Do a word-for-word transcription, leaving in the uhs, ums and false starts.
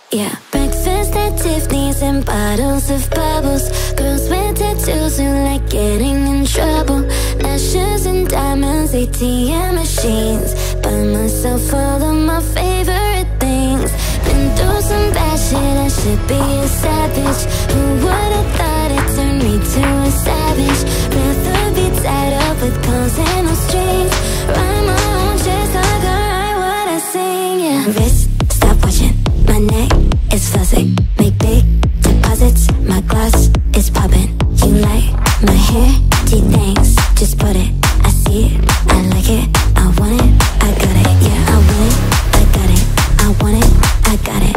Yeah, breakfast at Tiffany's and bottles of bubbles. Girls with tattoos who like getting in trouble. Lashes and diamonds, A T M machines. Buy myself all of my favorite things. Been through some bad shit, I should be a savage. Who would've thought it turned me to a savage? Rather be tied up with calls and no strings. Write my own chest, I can write what I sing, yeah. Wrist, stop watching, my neck is fuzzy. Make big deposits, my gloss is popping. You like my hair? Gee, thanks, just put it. I see it, I like it, I want it, I got it. Yeah, I want it, I got it, I want it, I got it.